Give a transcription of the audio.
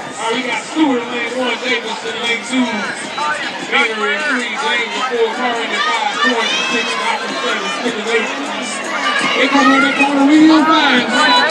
We got Stewart in lane 1, Davis in lane 2, Gator in 3, James in 4, Curran in 5, Torrance in 6, Malcolm 7, Smith in 8. They come on that corner real fast.